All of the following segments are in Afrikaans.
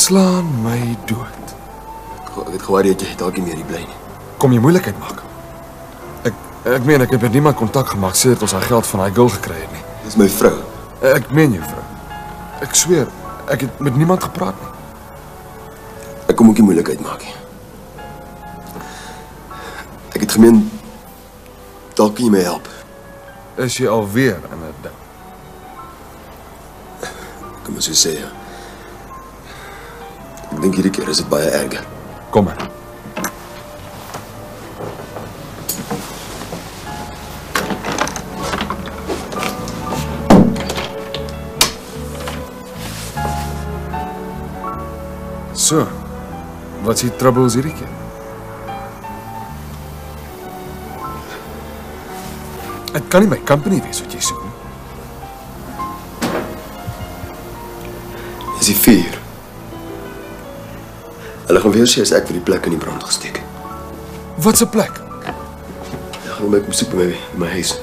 slaan my dood. Ek het gewaar dat jy dalk nie meer hier bly nie. Kom jy moeilikheid maak? Ek meen, ek het met niemand kontak gemaak sedert ons haar geld van daai girl gekry het nie. Dis my vrou. Ek meen jou vrou. Ek sweer, ek het met niemand gepraat nie. Ek kom ook nie moeilikheid maak nie. Ek het gemeen, dalk kan jy my help. Is jy alweer in 'n ding? Kom maar so sê, ja. Ek dink hierdie keer is dit baie erger. Kom maar. So, wat is die troubles hierdie keer? Het kan nie my company wees wat jy soek nie. Is die 4. Hulle gaan weer sê as ek vir die plek in die brand gesteek. Wat 'n plek? Hulle gaan my kom soek by my huis.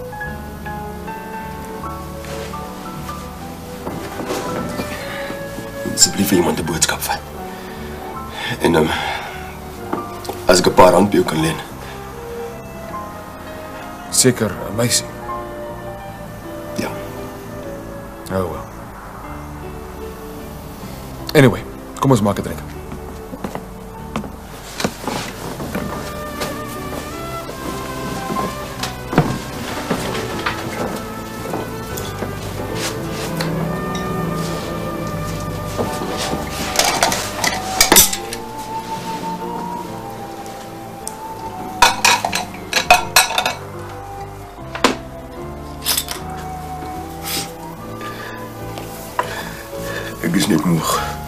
Asseblief vir iemand 'n boodskap vat. En as ek 'n paar rand by jou kan leen. Seker 'n meisie. Ja. Oh well. Anyway, kom ons maak 'n drink. Ek is net moeg.